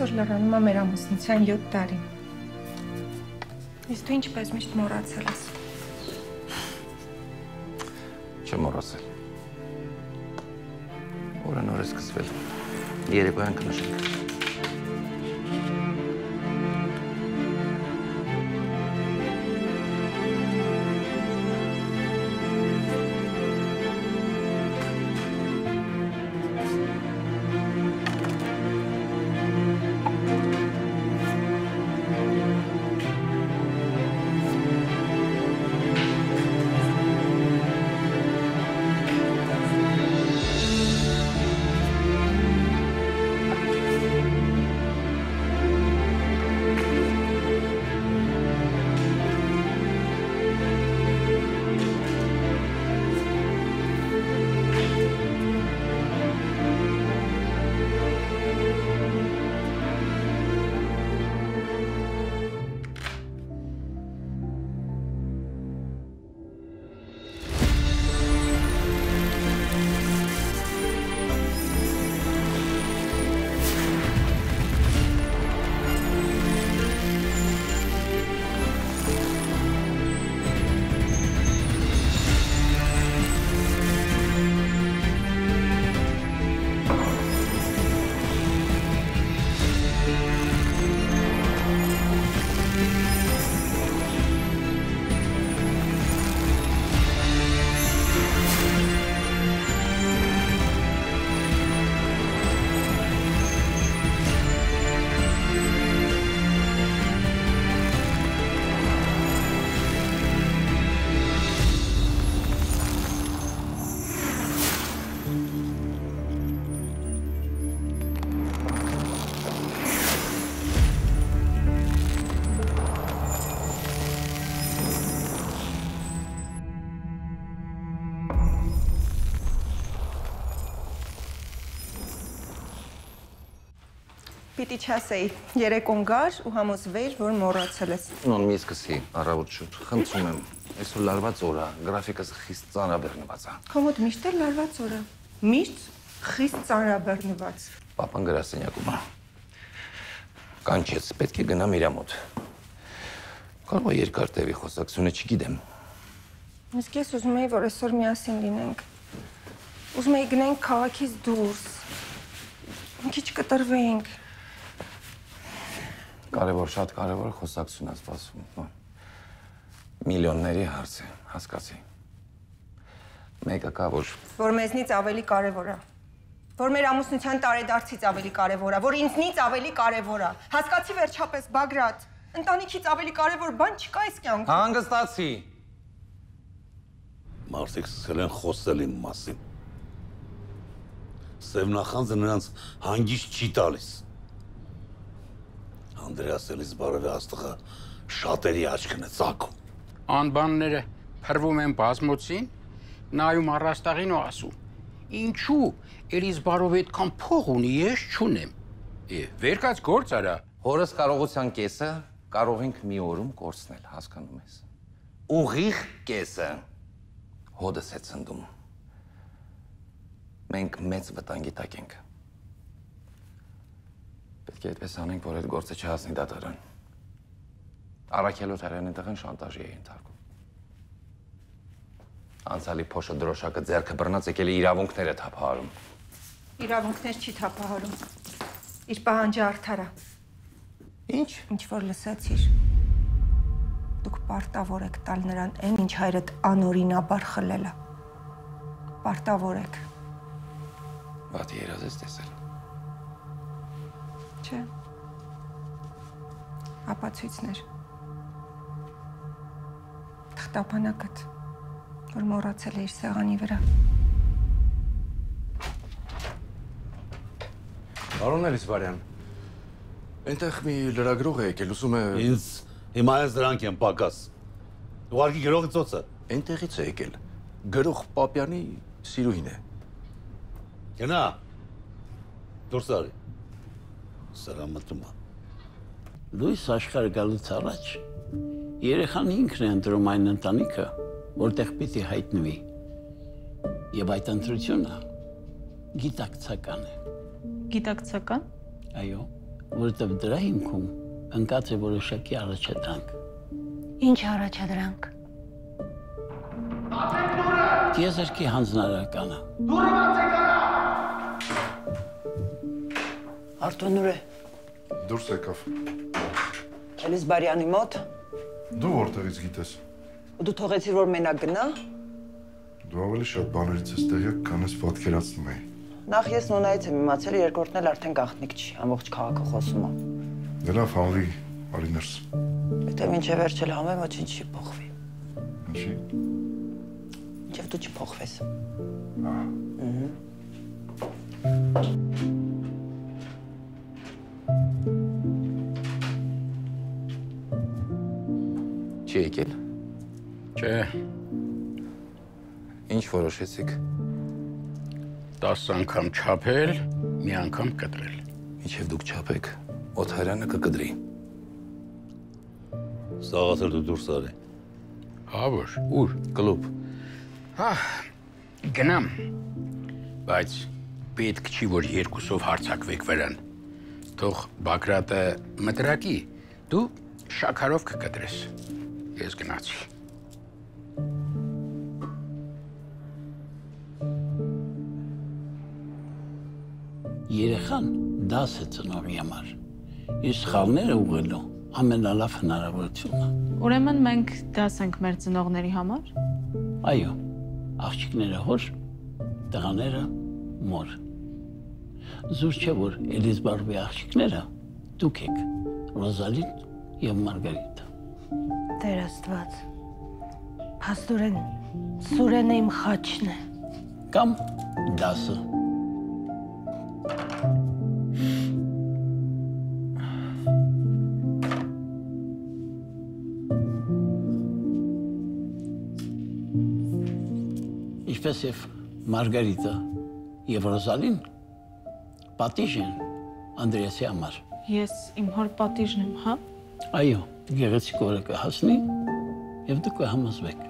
այսօր լրանում է մեր ամուսնության 7 տարին։ Իսկ դու ինչպես միշտ մոռացել ես։ Չեմ մոռացել։ Օրը նոր է սկսվել։ Երեկոյան կնշենք։ Պիտի չասեի, երեկոն գար ու համոզվեիր, որ մոռացել ես։ Նոն մի սկսի, առավոտ շուտ, խնդրում եմ, այսօր լարված օր է, գրաֆիկս խիստ ծանրաբեռնված է։ Քո մոտ միշտ է լարված օր է, միշտ խիստ ծանրաբեռնված։ Պապան գրասենյակում է։ Կանչեց, պետք է գնամ իր մոտ։ Կարող է երկար տևի խոսակցությունը, չգիտեմ։ Իսկ ես ուզում էի, որ այսօր միասին լինենք։ Ուզում էի գնենք քաղաքից դուրս։ Մի քիչ կտրվեինք։ Կարևոր, շատ կարևոր խոսակցություն է սպասում։ Միլիոնների հարց է, հասկացի։ Մեկը կա, որ մեզնից ավելի կարևոր է։ Որ մեր ամուսնության տարեդարձից ավելի կարևոր է, որ ինձնից ավելի կարևոր է։ Հասկացի վերջապես, Բագրատ, ընտանիքից ավելի կարևոր բան չկա այս կյանքում։ Հանգստացի։ Մարդիկ սկսել են խոսել իմ մասին։ Սևնախանձը նրանց հանգիստ չի տալիս։ Անդրեաս Էլիզբարովի աստղը շատերի աչքն է ծակում։ Անբանները փրվում են բազմոցին, նայում առաստաղին ու ասում. Ինչու Էլիզբարովը այդքան փող ունի, ես չունեմ։ Վերկած գործ արա։ Հորս կարողության կեսը կարող ենք մի օրում կորցնել, հասկանում ես։ Ուղիղ կեսը հոդս է ցնդում։ Մենք մեծ վտանգի տակ ենք։ Պետք է այդպես անենք, որ այդ գործը չհասնի դատարան։ Առաքելոտ հայրան այնտեղ շանտաժի է ենթարկում։ Անցյալի փոշը դրոշակը ձեռքը բռնած եկել է իրավունքները թափահարում։ Իրավունքներ չի թափահարում։ Իր պահանջը արդար է։ Ինչ։ Ինչ որ լսեցիր։ Դուք պարտավոր եք տալ նրան այն, ինչ հայրդ անօրինաբար խլել է։ Պարտավոր եք։ Վատի երազ ես տեսել։ Չէ։ Ապացույցներ։ Թղթապանակդ, որ մոռացել է իր սեղանի վրա։ Բարոն Էլիզբարյան, այնտեղ մի լրագրող է եկել, ուզում է… Ինձ հիմա ես դրանք եմ պակաս։ Ուղարկի գրողի ծոցը։ Այնտեղից է եկել, գրող Պապյանի սիրուհին է։ Գնա, դուրս արի, սրամտում է։ Լույս աշխարհ գալուց առաջ երեխան ինքն է ընտրում այն ընտանիքը, որտեղ պիտի հայտնվի։ Եվ այդ ընտրությունը գիտակցական է։ Գիտակցական։ Այո, որովհետև դրա հիմքում ընկած է որոշակի առաջադրանք։ Ինչ առաջադրանք։ Տիեզերքի հանձնարարականը։ Արտոնուր է, Դուրս եկավ։ Էլիզբարյանի մոտ, Դու որտեղից գիտես։ դու թողեցիր, որ մենակ գնա։ Դու ավելի շատ բաներից ես տեղյակ, քան ես պատկերացնում էի։ Նախ ես Նոնայից եմ իմացել, երկրորդն էլ արդեն գաղտնիք չի, ամբողջ քաղաքը խոսում է։ Դե լավ, հանվի, արի ներս։ Եթե մինչև վերջել համեմ, ոչինչ չի փոխվի։ Ինչի։ Մինչև դու չփոխվես։ Չի եկել։ Չէ, Ինչ որոշեցիք։ 10 անգամ չափել, մի անգամ կտրել։ Ինչև դուք չափեք, Օթարյանը կկդրի։ Սաղաթել դու դուրս արի։ Հավոր, ուր։ Կլուբ։ Հա, գնամ։ Բայց պետք չի, որ երկուսով հարցակվեք վրան։ Թող Բագրատը մտրակի, դու շաքարով կկտրես։ Ես գնացի։ Երեխան դաս է ծնողի համար։ Իր սխալները ուղղելու ամենալավ հնարավորությունը։ Ուրեմն մենք դաս ենք մեր ծնողների համար։ Այո, աղջիկները հոր, տղաները մոր։ Զուր չէ, որ Էլիզբարովի աղջիկները դուք եք, Ռոզալին եւ Մարգարիտը։ Տեր Աստված։ Փաստորեն Սուրենը իմ խաչն է։ Կամ դասը։ Ինչպես եւ Մարգարիտը եւ Ռոզալին պատիժ են Անդրեասի համար։ Ես իմ հոր պատիժն եմ, հա։ Այո, գեղեցիկ օրը կհասնի եւ դուք կհամոզվեք։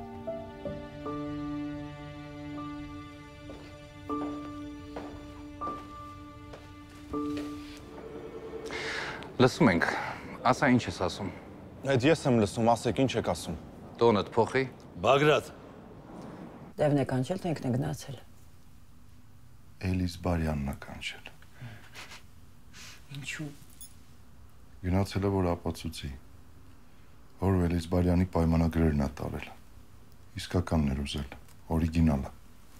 Լսում ենք, ասա ինչ ես ասում։ Այդ ես եմ լսում, ասեք ինչ եք ասում։ Տոնդ փոխի։ Բագրատ, Դևն է կանչել, թե ինքն է գնացել։ Էլիզբարյանն է կանչել։ Ինչու։ Գնացել է, որ ապացուցի, որ Էլիզբարյանի պայմանագրերն է տարել։ Իսկականն էր ուզել, օրիգինալը։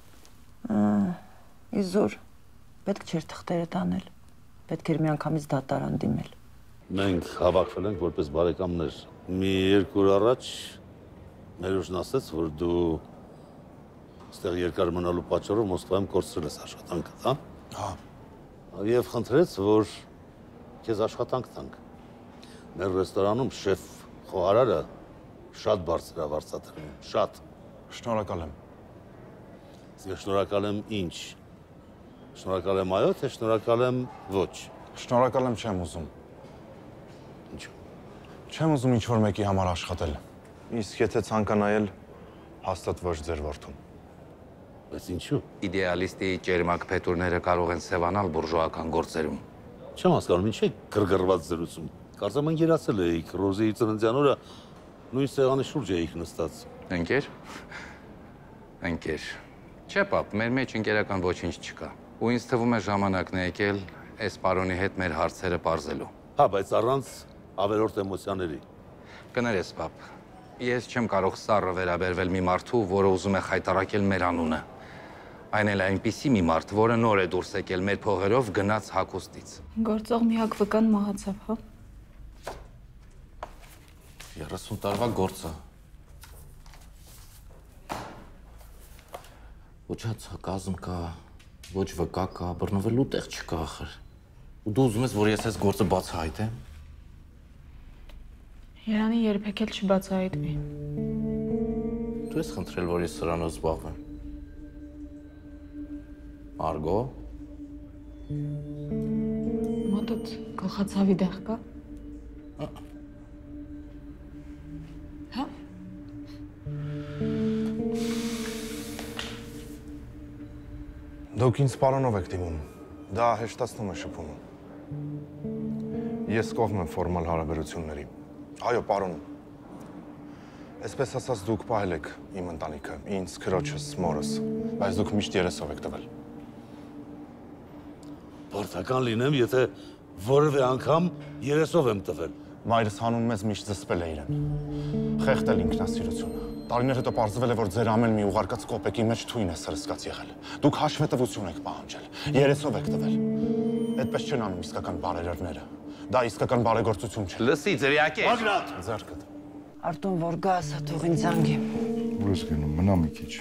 Իզուր, պետք չէր թղթերը տանել, պետք էր միանգամից դատարան դիմել։ մենք հավաքվել ենք որպես բարեկամներ։ Մի 2 օր առաջ Ներուժն ասաց, որ դու ստեղ երկար մնալու պատճառով Մոսկվայում կորցրել ես աշխատանքդ, հա? Հա։ Եվ խնդրեց, որ քեզ աշխատանք տանք։ Մեր ռեստորանում շեֆ խոհարարը շատ բարձր է վարձատրում, շատ։ Շնորհակալ եմ։ Ես շնորհակալ եմ ինչ։ Շնորհակալ եմ այո, թե շնորհակալ եմ ոչ։ Շնորհակալ եմ չեմ ուզում։ Ինչու։ Չեմ ուզում ինչ-որ մեկի համար աշխատել։ Իսկ եթե ցանկանայել, հաստատվող ձեր որդուն։ Բայց ինչու։ Իդեալիստի ճերմակ փետուրները կարող են սևանալ բուրժուական գործերում։ Չեմ հասկանում, ինչ է գրգռված զրուցում։ Կարծեմ են երացել էիք, Ռոզիի ծննդյան օրը նույն սեղանի շուրջ էիք նստած։ Ընկեր։ Ընկեր։ Չէ, պապ, մեր մեջ ընկերական ոչինչ չկա։ Ու ինձ թվում է ժամանակն է եկել այս պարոնի հետ մեր հարցերը պարզելու։ Հա, բայց առանց ավելորդ էմոցիաների։ Կներես, պապ, ես չեմ կարող սառը վերաբերվել մի մարդու, որը ուզում է խայտարակել մեր անունը։ Այն էլ այնպիսի մի մարդ, որը նոր է դուրս եկել մեր փողերով գնաց հագուստից։ Գործող միակ վկան մահացավ, հա։ 30 տարվա գործը։ Ոչ հացակազմ կա, ոչ վկա կա, բռնվելու տեղ չկա ախր։ Ու դու ուզում ես, որ ես այս գործը բացահայտեմ։ Երանի երբեք էլ չբացահայտվի։ Դու ես խնդրել, որ ես սրանով զբաղվեմ։ Մարգո։ Մոտդ գլխացավի դեղ կա։ Հա։ Դուք ինձ պարոնով եք դիմում։ Դա հեշտացնում է շփումը։ Ես կողմ եմ ֆորմալ հարաբերությունների։ Այո, պարոն։ Այսպես ասած դուք պահել եք իմ ընտանիքը, ինձ, քրոջս, մորս, բայց դուք միշտ երեսով եք տվել։ Պարտական լինեմ, եթե որևէ անգամ երեսով եմ տվել։ Մայրս հանուն մեզ միշտ զսպել է իրեն։ Խեղդել ինքնասիրությունը։ Տարիներ հետո պարզվել է, որ ձեր ամեն մի ուղարկած կոպեկի մեջ թույն է սրսկած եղել։ Դուք հաշվետվություն եք պահանջել, երեսով եք տվել։ Այդպես չեն անում իսկական բարերարները։ Դա իսկական բարեգործություն չէ։ Լսի, ձրիակեր։ Բագրատ։ Ձեռքդ։ Արտոն, որ գա, ասա թող ինձ զանգի։ Ուր ես գնում, մնա մի քիչ։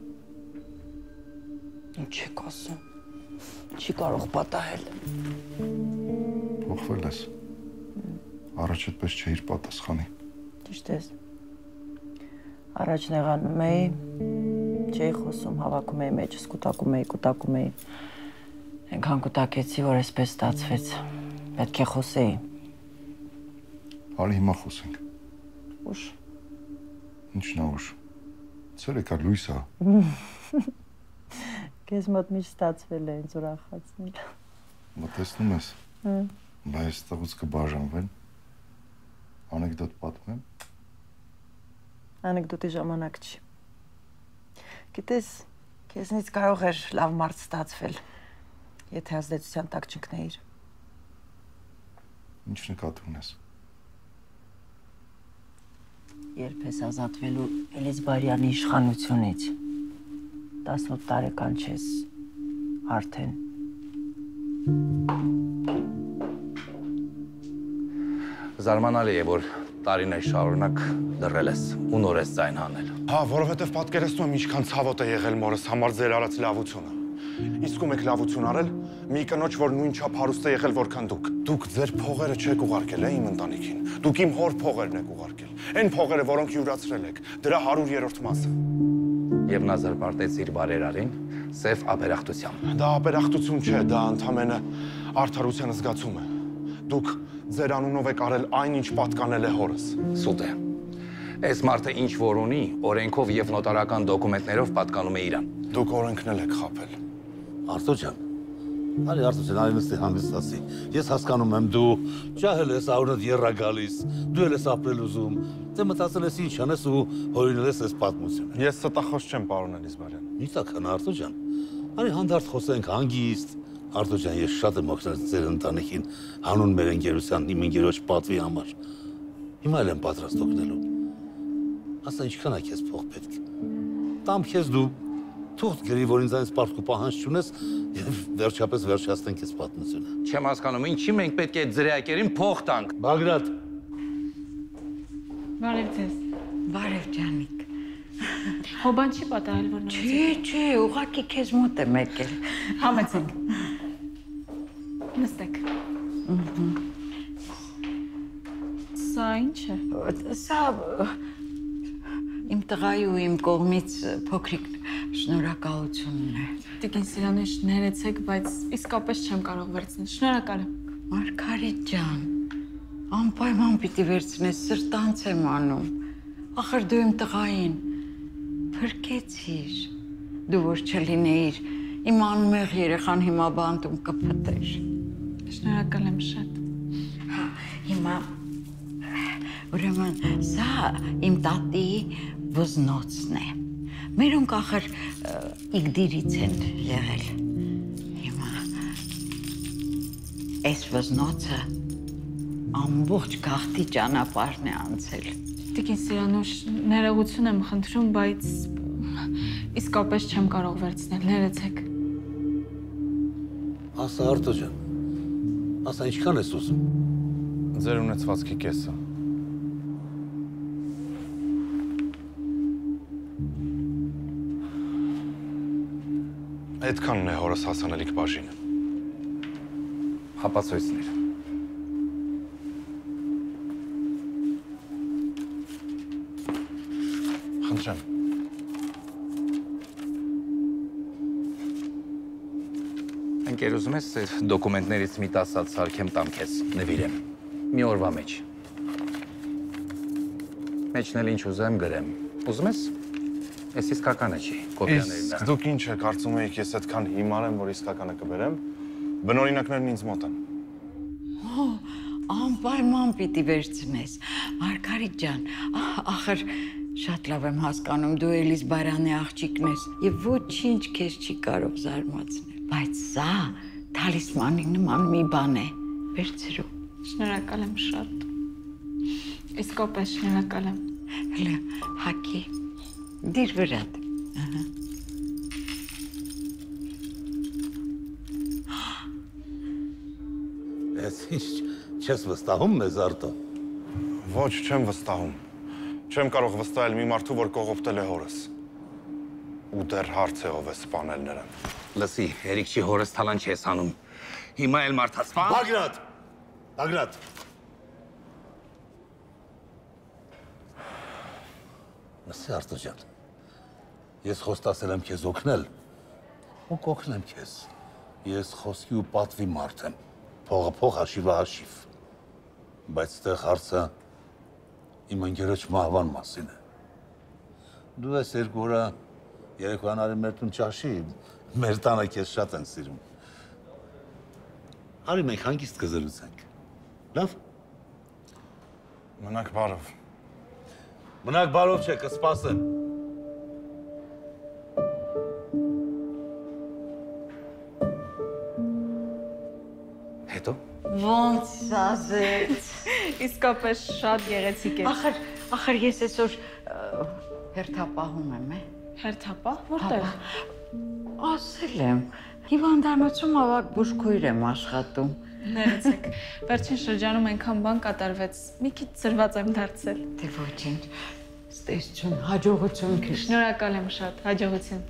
Ինչ եք ասում։ Չի կարող պատահել։ Փոխվել ես։ Առաջ այդպես չէիր պատասխանի։ Ճիշտ ես։ Առաջ նեղանում էի, չէի խոսում, հավաքում էի մեջս, կուտակում էի։ Այնքան կուտակեցի, որ այսպես ստացվեց։ Պետք է խոսեի։ Արի հիմա խոսենք։ Ուշ։ Ինչն է ուշ։ Ցերեկա լույսա։ Քեզ մոտ միշտ ստացվել է ինձ ուրախացնել։ Մտածում ես։ Բայց տղուց կբաժանվեն։ Անեկդոտ պատմեմ։ Անեկդոտի ժամանակ չի։ Գիտես, քեզնից կարող էր լավ մարդ ստացվել, եթե ազդեցության տակ չընկնեիր։ Ինչ նկատի ունես։ Երբ ես ազատվելու Էլիզբարյանի իշխանությունից, 18 տարեկան չես, արդեն։ Զարմանալի է, որ տարիներ շարունակ դռել ես ու նոր ես ձայն հանել։ Հա, որովհետև պատկերացնում եմ ինչքան ցավոտ է եղել մորս համար ձեր արած լավությունը։ Իսկում եք լավություն արել մի կնոջ, որ նույնչափ հարուստ է եղել, որքան դուք։ Դուք ձեր փողերը չեք ուղարկել, իմ ընտանիքին։ Դուք իմ հոր փողերն եք ուղարկել։ Այն փողերը, որոնք յուրացրել եք, դրա 100-րդ մասը։ Եվ նա զրպարտեց իր բարերարին սև ապերախտությամբ։ Դա ապերախտություն չէ, դա ընդամենը արդարության զգացում է։ Դուք ձեր անունով եք արել այն, ինչ պատկանել է հորս։ Սուտ է։ Այս մարդը ինչ որ ունի, օրենքով եւ նոտարական դոկումենտներով պատկանում է իրան։ Դուք օրենքն էլ եք խաբել։ Արտո ջան, արի Արտո ջան, արի նստի հանգստացի։ Ես հասկանում եմ, դու ջահել ես, արունդ եռա գալիս, դու էլ ես ապրել ուզում, դե մտածել ես ինչ անես ու հորինել ես այս պատմությունը։ Ես ստախոս չեմ, պարոն Էլիզբարյան։ Ինչ տաքան Արտո ջան։ Արի հանդարտ խոսենք հանգիստ։ Արտո ջան, ես շատ եմ օգնել ձեր ընտանիքին հանուն մեր ընկերության իմ ընկերոջ պատվի համար։ Հիմա էլ եմ պատրաստ օգնելու։ Ասա ինչքան է քեզ փող պետք։ Տամ քեզ դու թուղթ գրի, որ ինձ այնց պարտք ու պահանջ չունես եւ վերջապես վերջացնենք այս պատմությունը։ Չեմ հասկանում, ինչի մենք պետք է այդ ձրիակերին փող տանք։ Բագրատ։ Բարև ձեզ։ Բարև ջանիկ։ Հոբան չի պատահել, որ նորից։ Չէ, ուղղակի քեզ մոտ եմ եկել։ Համեցեք։ Նստեք։ Սա ինչ է։ Սա իմ տղայի ու իմ կողմից փոքրիկ շնորհակալությունն է։ Տիկին Սիրանուշ, ներեցեք, բայց իսկապես չեմ կարող վերցնել։ Շնորհակալ եմ։ Մարգարիտ ջան, անպայման պիտի վերցնես, սրտանց եմ անում։ Ախր դու իմ տղային փրկեցիր։ Դու որ չլինեիր, իմ անմեղ երեխան հիմա բանտում կփտեր։ Շնորհակալ եմ շատ։ Հա, հիմա ուրեմն սա իմ տատի վզնոցն է։ Մերոնք ախր իգդիրից են եղել։ Հիմա այս վզնոցը ամբողջ գաղթի ճանապարհն է անցել։ Տիկին Սիրանուշ, ներողություն եմ խնդրում, բայց իսկապես չեմ կարող վերցնել, ներեցեք։ Ասա Արտո ջան, ասա ինչքան ես ուզում։ Ձեր ունեցվածքի կեսը։ Այդքանն է հորս հասանելիք բաժինը։ Հապացույցներ։ Խնդրեմ։ Ընկեր ուզում ես այդ դոկումենտներից մի տասած սարքեմ տամ քեզ, նվիրեմ։ Մի օրվա մեջ։ Մեջն էլ ինչ ուզեմ գրեմ։ Ուզում ես։ Այս իսկականը չի, կոպիաներն Իսկ դուք ինչ եք կարծում եք, ես այդքան հիմար եմ, որ իսկականը կբերեմ։ Բնօրինակներն ինձ մոտ են։ անպայման պիտի վերցնես։ Մարգարիտ ջան, ախր շատ լավ եմ հասկանում, դու Էլիզբարյանի աղջիկն ես եւ ոչինչ քեզ չի կարող զարմացնել, բայց սա թալիսմանի նման մի բան է։ Վերցրու։ Շնորհակալ եմ շատ։ Իսկապես շնորհակալ եմ։ Հələ հակի։ Դիր վրատ։ Ես ինչ չես վստահում մեզ Արտո։ Ոչ, չեմ վստահում։ Չեմ կարող վստահել մի մարդու, որ կողոպտել է հորս։ Ու դեռ հարց է ով է սպանել նրան։ Լսի, Երիքչի հորս թալան չես անում։ Հիմա էլ մարդասպան։ Բագրատ։ Բագրատ։ Լսի Արտո ջան։ Ես խոստացել եմ քեզ օգնել։ Ու կօգնեմ քեզ։ Ես խոսքի ու պատվի մարդ եմ։ Փողը փող, հաշիվը հաշիվ։ Բայց այդտեղ հարցը իմ ընկերոջ մահվան մասին է։ Դու ես երկու օր երեկոյան արի մեր տուն ճաշի, մեր տանը քեզ շատ են սիրում։ Արի մենք հանգիստ կզրուցենք։ Լավ։ Մնաք բարով։ Մնաք բարով չէ, կսպասեմ։ Հետո։ Ոնց ասեց։ Իսկապես շատ գեղեցիկ է։ Ախր ես այսօր հերթապահում եմ, է։ Հերթապահ, որտեղ։ Ասել եմ, հիվանդանոցում ավագ բուժքույր եմ աշխատում։ Ներեցեք, վերջին շրջանում այնքան բան կատարվեց, մի քիչ ծրված եմ դարձել։ Դե ոչինչ, ստեսություն, հաջողություն քեզ։ Շնորհակալ եմ շատ, հաջողություն։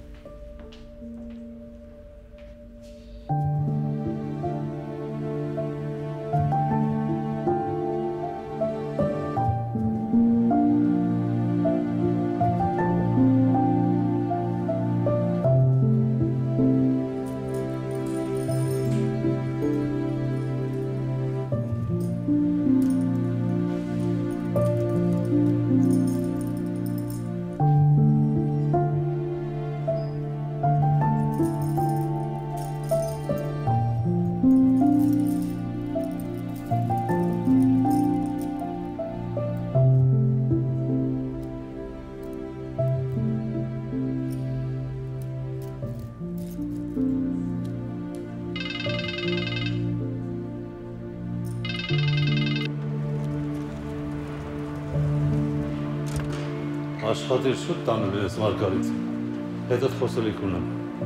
Աշխատիր շուտ տանելու ես Մարգարիտ։ Հետդ խոսելիք ունեմ։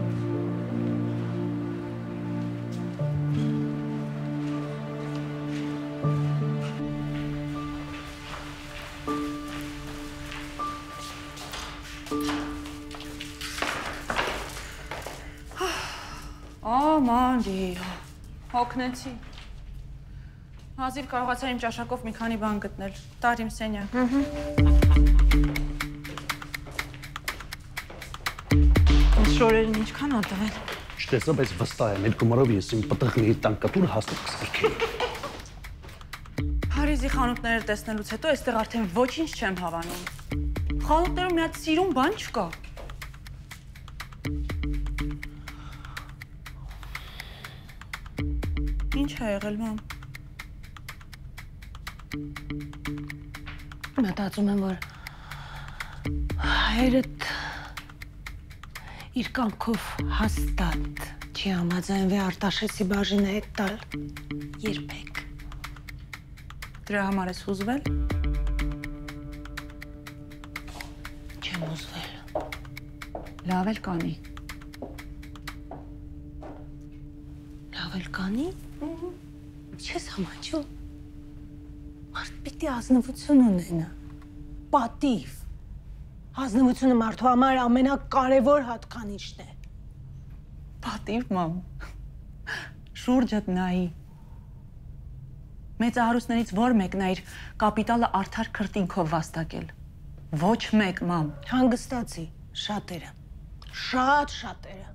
Ամանջի, հոգնեցի։ Հազիվ կարողացա իմ ճաշակով մի քանի բան գտնել, տար իմ սենյակ։ Շորերին ինչքան ա տվել։ Չտեսա, բայց վստահ եմ, այդ գումարով ես իմ պտղների տանկատուրը հաստատ կսարքեի։ Փարիզի խանութները տեսնելուց հետո այստեղ արդեն ոչինչ չեմ հավանում։ Խանութներում մի հատ սիրուն բան չկա։ Ինչ ա եղել, մամ։ Մտածում եմ, որ հայրդ իր կամքով հաստատ չի համաձայնվի Արտաշեսի բաժինը հետ տալ երբեք։ Դրա համար ես հուզվել։ Չեմ հուզվել։ Լավ էլ կանի։ Լավ էլ կանի։ Չես համաչում։ Մարդ պիտի ազնվություն ունենա։ Պատիվ։ Ազնվությունը մարդու համար ամենակարևոր հատկանիշն է։ Պատիվ, մամ։ Շուրջդ նայի։ Մեծահարուստներից որ մեկն է իր կապիտալը արդար քրտինքով վաստակել։ Ոչ մեկ, մամ։ Հանգստացի, շատերը։ Շատ շատերը։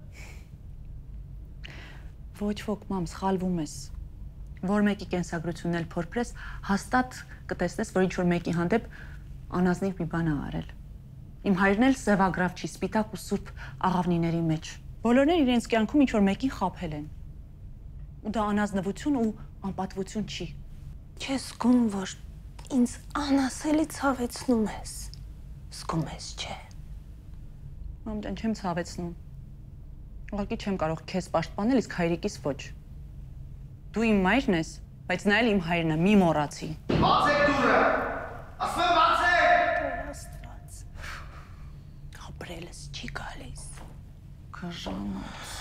Ոչ ոք, մամ, սխալվում ես։ Որ մեկի կենսագրությունն էլ փորփրես, հաստատ կտեսնես, որ ինչ-որ մեկի հանդեպ անազնիվ մի բան ա արել։ Իմ հայրն էլ սևագրավ չի, սպիտակ ու սուրբ աղավնիների մեջ։ Բոլորն իրենց կյանքում ինչ-որ մեկին խաբել են։ Ու դա անազնվություն ու անպատվություն չի։ Չես զգում, որ ինձ անասելի ցավեցնում ես։ Զգում ես, չէ։ Մամտեն չեմ ցավեցնում։ Ուղղակի չեմ կարող քեզ պաշտպանել, իսկ հայրիկիս ոչ։ Դու իմ մայրն ես, բայց նա էլ իմ հայրն է, մի մոռացի։ Բացեք դուռը։ Ասում եմ բացեք։ Աստված։ Ապրելս չի գալիս։ Կժանոց։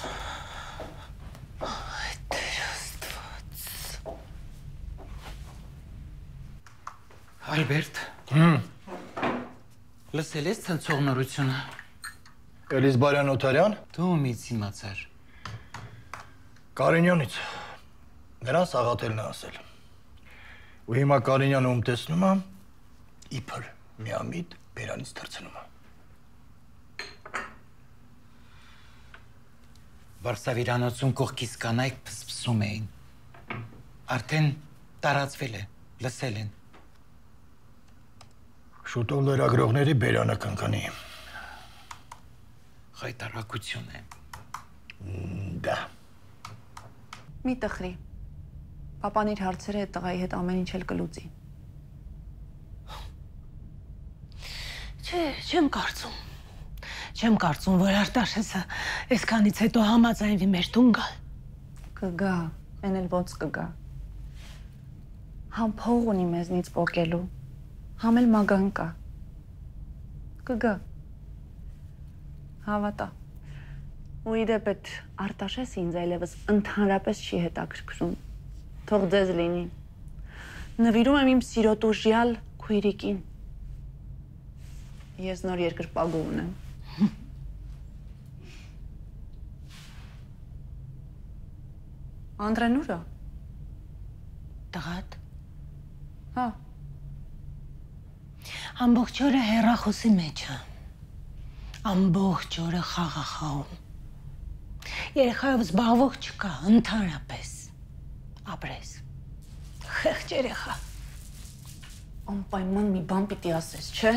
Այ Տեր Աստված։ Ալբերտ։ Լսել ես ցնցող նորությունը։ Էլիզբարյան Օթարյան։ Դու ումից իմացար։ Կարինյանից։ Նրան Սաղաթելն է ասել։ Ու հիմա Կարինյանը ում տեսնում է, իբր միամիտ բերանից թռցնում է։ Վարսավիրանոցում կողքից կանայք փսփսում էին։ Արդեն տարածվել է, լսել են։ Շուտով լրագրողների բերանը կընկնի։ Խայտարակություն է։ Դա։ Մի տխրի։ Պապան իր հարցերը այդ տղայի հետ ամեն ինչ էլ կլուծի։ Չէ, չեմ կարծում։ Չեմ կարծում, որ Արտաշեսը այսքանից հետո համաձայնվի մեր տուն գալ։ Կգա, այն էլ ոնց կգա։ Համ փող ունի մեզնից պոկելու, համ էլ մագան կա։ Կգա։ Հավատա։ Ու իդեպ այդ Արտաշեսը ինձ այլևս ընդհանրապես չի հետաքրքրում։ Թող ձեզ լինի։ Նվիրում եմ իմ սիրո տուժյալ քույրիկին։ Ես նոր երկրպագու ունեմ։ Անդրեն ուր է։ Տղատ։ Հա։ Ամբողջ օրը հեռախոսի մեջ է։ Ամբողջ օրը խաղ է խաղում։ Երեխայով զբաղվող չկա, ընդհանրապես։ Ապրես։ Խեղճ երեխա։ Անպայման մի բան պիտի ասես, չէ՞։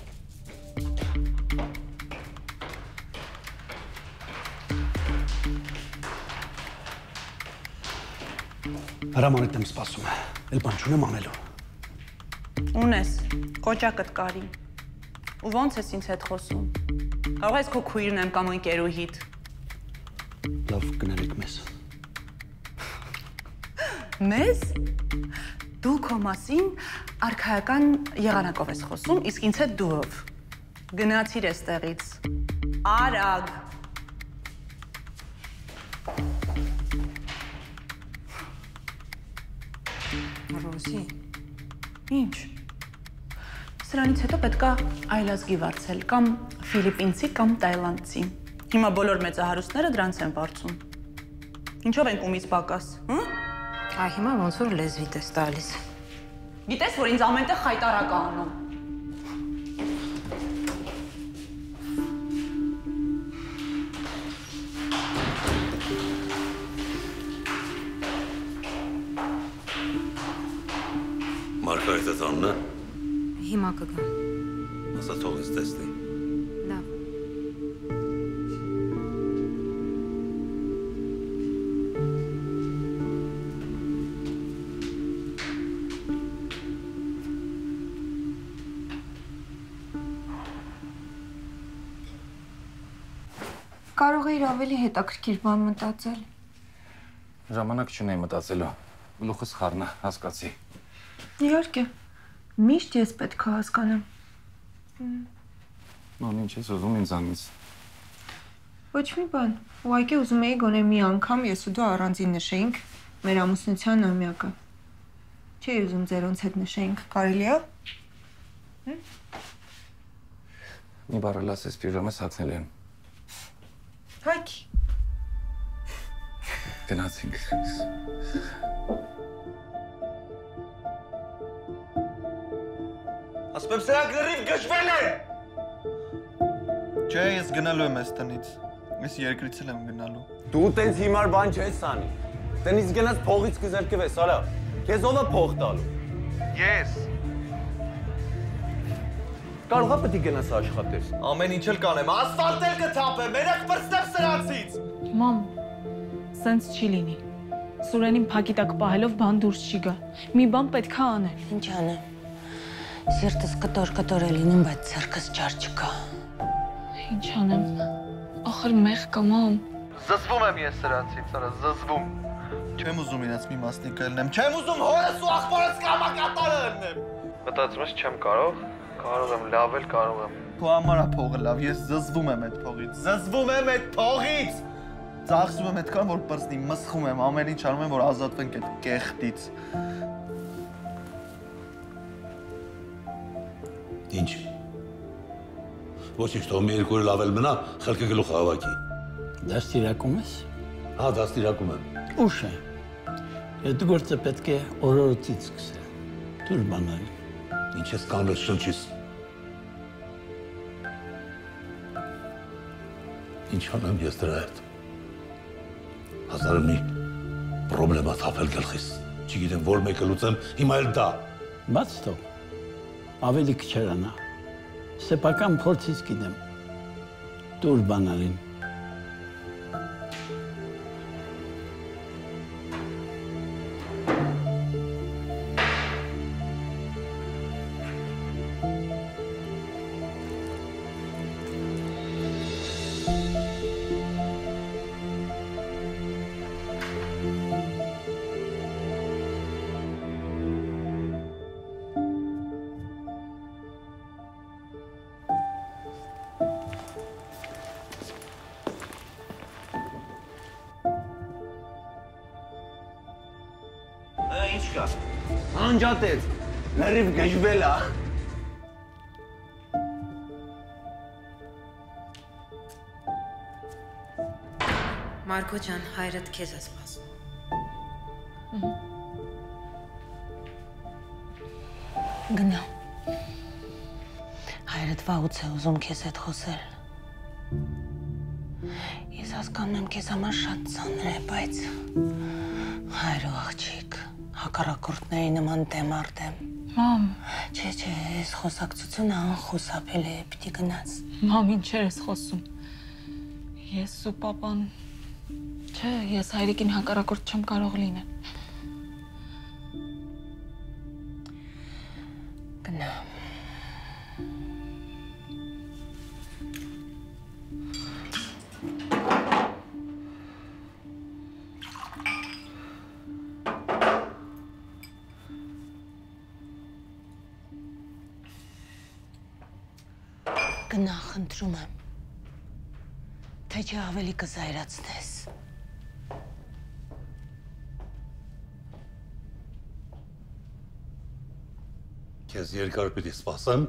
Հրամանիդ եմ սպասում, էլ բան չունեմ անելու։ Ունես, կոճակդ կարի։ Ու ոնց ես ինձ հետ խոսում։ Կարող ես քո քույրն եմ կամ ընկերուհիդ։ Լավ, կներեք մեզ։ Մեզ։ Դու քո մասին արքայական եղանակով ես խոսում, իսկ ինձ հետ դուով։ Գնացիր էստեղից։ Արագ։ Ռոզի։ Ինչ։ Սրանից հետո պետք է այլազգի վարձել, կամ ֆիլիպինցի, կամ տայլանդցի։ Հիմա բոլոր մեծահարուստները դրանց են վարձում։ Ինչով ենք ումից պակաս, հը՞։ Այ հիմա ոնց որ լեզվիդ ես տալիս։ Գիտես, որ ինձ ամենտեղ խայտարակ է անում։ Մարգարիտը տանն է։ Հիմա կգա։ Ասա թող ես տեսնի։ Լավ։ Կարող էիր ավելի հետաքրքիր բան մտածել։ Ժամանակ չունեի մտածելու։ Գլուխս խառն է, հասկացի։ Իհարկե, միշտ ես պետք է հասկանամ։ Ման ինչ ես ուզում ինձանից։ Ոչ մի բան, ուղղակի ուզում էի գոնե մի անգամ ես ու դու առանձին նշեինք մեր ամուսնության ամյակը։ Չէի ուզում ձերոնց հետ նշեինք, կարելի է։ Մի բառը լասես պիժամես հագնել եմ։ Հայքի։ Գնացինք։ Ասում եմ սրանք լրիվ գժվել են։ Չէ, ես գնալու եմ այս տնից։ Ես երկրից էլ եմ գնալու։ Դու տենց հիմար բան չես անի։ Տնից գնաց փողից կզրկվես, արա։ Քեզ ով է փող տալու։ Ես։ Կարողա պետք է գնաս աշխատես։ Ամեն ինչ էլ կանեմ, ասֆալտ էլ կթափեմ, մենակ պրծնեմ սրանցից։ Մամ, սենց չի լինի։ Սուրենին փակի տակ պահելով բան դուրս չի գա։ Մի բան պետք է անել։ Ինչ անեմ։ Սիրտս կտոր է լինում, բայց ձեռքս ջար չկա։ Ինչ անեմ։ Ախր մեղ կա, մամ։ Զզվում եմ ես սրանցից, արա, զզվում։ Չեմ ուզում իրաց մի մասնիկը ելնեմ, չեմ ուզում հորս ու աղբորս կամակատարը ելնեմ։ Մտածում ես չեմ կարող եմ, լավ էլ կարող եմ։ Քո համար է փողը լավ, ես զզվում եմ այդ փողից, զզվում եմ այդ փողից։ Ծախսում եմ այդքան, որ պրծնի, մսխում եմ, ամեն ինչ անում եմ, որ ազատվենք այդ կեղտից։ Ինչ։ Ոչինչ, թող մի երկու օր լավ էլ մնա, խելքը գլուխ հավաքի։ Դաստիարակում ես։ Հա, դաստիարակում եմ։ Ուշ է։ Այդ գործը պետք է օրորոցից սկսել։ Դուր բանալ։ Ինչ ես կանում ես շնչիս։ Ինչ անեմ ես դրա հետ։ Հազարը մի պրոբլեմա թափել գլխիս։ Չգիտեմ, որ մեկը լուծեմ, հիմա էլ դա։ Բաց թող։ Ավելի քչերանա։ Սեփական փորձից գիտեմ։ Դուր բանալին։ Ինչ կա։ Անջատեց։ Լրիվ գժվել է։ Մարկո ջան, հայրդ քեզ է սպասում։ Գնա։ Հայրդ վաղուց է ուզում քեզ հետ խոսել։ Ես հասկանում եմ քեզ համար շատ ծանր է, բայց հայրո աղջիկ, հակառակորդների նման դեմ առ դեմ։ Մամ։ Չէ, այս խոսակցությունը անխուսափելի է, պիտի գնաս։ Մամ, ինչ ես խոսում։ Ես ու պապան։ Չէ, ես հայրիկին հակառակորդ չեմ կարող լինել։ Գնա։ Գնա, խնդրում եմ, թե չէ ավելի կզայրացնես։ Քեզ երկար պիտի սպասեմ։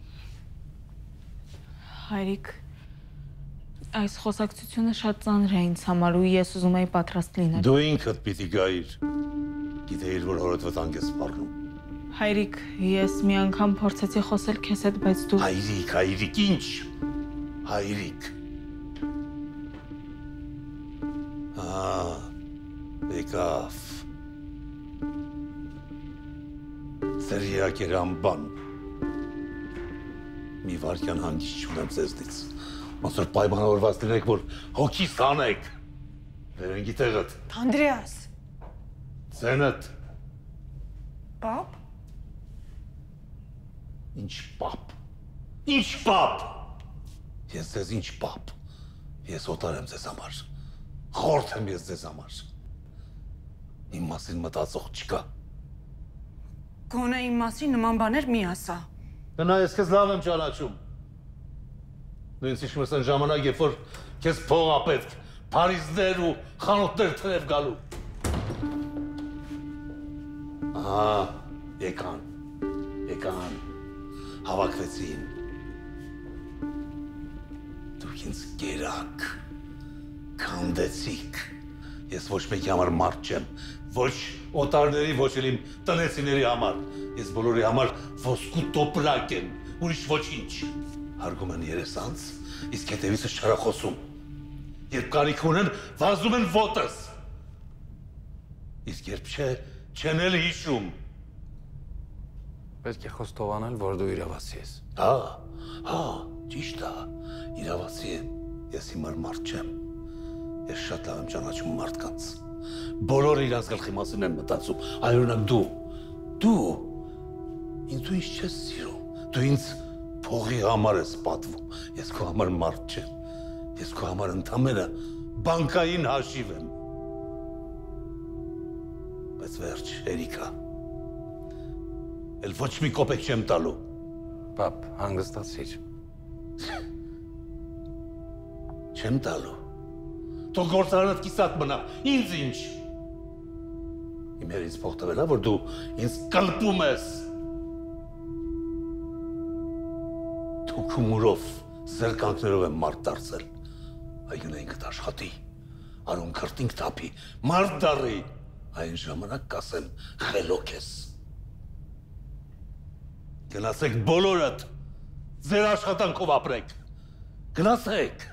Հայրիկ, այս խոսակցությունը շատ ծանր է ինձ համար ու ես ուզում էի պատրաստ լինել։ Դու ինքդ պիտի գայիր։ Գիտեիր, որ հորդ վտանգ ես սպառնում։ Հայրիկ, ես մի անգամ փորձեցի խոսել քեզ հետ, բայց դու… Հայրիկ, ինչ։ Հայրիկ։ Եկավ։ Ձեր էր ամբան։ Մի վարկյան հանգիստ չունեմ ձեզնից։ Ոնց որ պայմանավորված լինեք, որ հոգիս հանեք։ Վերենգի տեղդ։ Անդրեաս։ Ձենդ։ Պապ։ Ինչ պապ։ Ինչ պապ։ Ես ձեզ ինչ պապ։ Ես օտար եմ ձեզ համար։ Խորթ եմ ես ձեզ համար։ Իմ մասին մտածող չկա։ Գոնե իմ մասին նման բաներ մի ասա։ Տնա ես քեզ լավ եմ ճանաչում։ Դու ինձ հիշում ես այն ժամանակ, երբ որ քեզ փող ա պետք, Փարիզներ ու խանութներ թրև գալու։ Ահա, եկան, հավաքվեցին։ Դուք ինձ գերակ, քանդեցիք։ Ես ոչ մեկի համար մարդ չեմ, ոչ օտարների, ոչ էլ իմ տնեցիների համար։ Ես բոլորի համար ոսկու տոպրակ եմ, ուրիշ ոչինչ։ Հարգում են երեսանց, իսկ հետևիցս չարախոսում։ Երբ կարիք ունեն, վազում են ոտս։ Իսկ երբ չէ, չեն էլ հիշում։ Պետք է խոստովանել, որ դու իրավացի ես։ Հա, ճիշտ է, իրավացի եմ, ես հիմար մարդ չեմ։ Ես շատ լավ եմ ճանաչում մարդկանց։ Բոլորը իրանց գլխի մասին են մտածում, այլ օրինակ դու ինձ դու ինձ չես սիրում, դու ինձ փողի համար ես պատվում, ես քո համար մարդ չեմ, ես քո համար ընդամենը բանկային հաշիվ եմ։ Բայց վերջ, Էրիկա, էլ ոչ մի կոպեկ չեմ տալու։ Պապ, հանգստացիր։ Չեմ տալու։ Թող գործարանդ կիսատ մնա, ինձ ինչ։ Իմ հերից փող տվել, որ դու ինձ կլպում ես։ Դու քումուրով, զրկանքներով եմ մարդ դարձել։ Այգն ինքդ աշխատի, արուն քրտինք թափի, մարդ դառի, այն ժամանակ կասեմ խելոք ես։ Գնացեք բոլորդ, ձեր աշխատանքով ապրեք, գնացեք։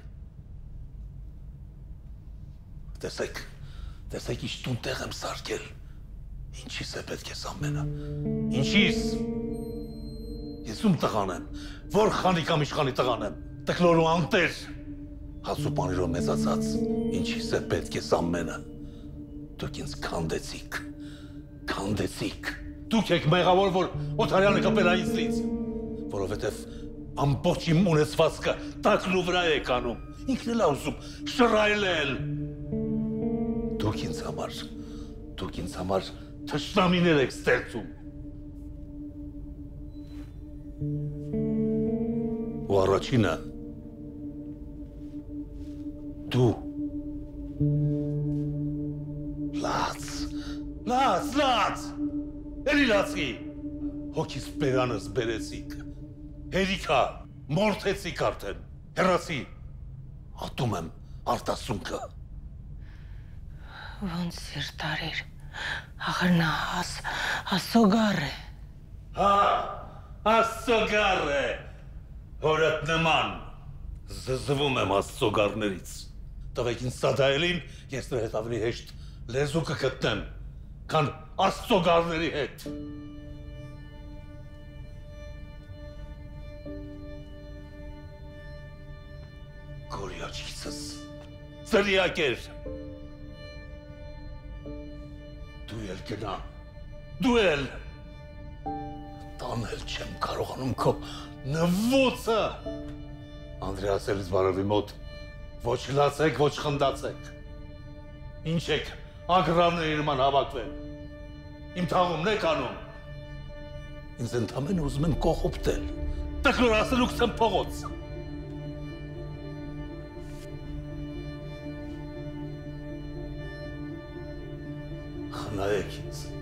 Տեսեք ինչ տուն տեղ եմ սարքել, ինչիս է պետք ես ամենը, ինչիս։ Ես ում տղան եմ, որ խանի կամ իշխանի տղան եմ, տկլորու անտեր, հացու պանիրով մեծացած, ինչիս է պետք ես ամենը, դուք ինձ քանդեցիք, դուք եք մեղավոր, որ Օթարյանը կպել ինձնից, որովհետև ամբողջ իմ ունեցվածքը տակնու վրա եք անում, ինքն էլ ուզում շռայլել։ Դուք ինձ համար թշնամիներ եք ստեղծում։ Ու առաջինը դու լաց, էլի լացի, հոգիս բերանս բերեցիք, հերիքա, մորթեցիք արդեն, հեռացի, ատում եմ արտասունքը։ Ոնց սիրտարիր, ախր նա ասոգար է։ Հա, ասոգար է, հորդ նման, զզվում եմ ասոգարներից։ Տվեք ինձ սադայելին, ես նրա հետ ավելի հեշտ լեզու կգտնեմ, քան ասոգարների հետ։ Գորի աչքիցս, ծրիակեր։ Դու էլ գնա, դու էլ։ Տանել չեմ կարողանում քո նվոցը։ Անդրեաս Էլիզբարովի մոտ ոչ լացեք, ոչ խնդացեք։ Ինչ եք ագրավների նման հավաքվել։ Իմ թաղումն եք անում։ Ինձ ընդամենը ուզում են կողոպտել։ Տկլոր ասելու քսեմ փողոց։ Խնայեք ինձ։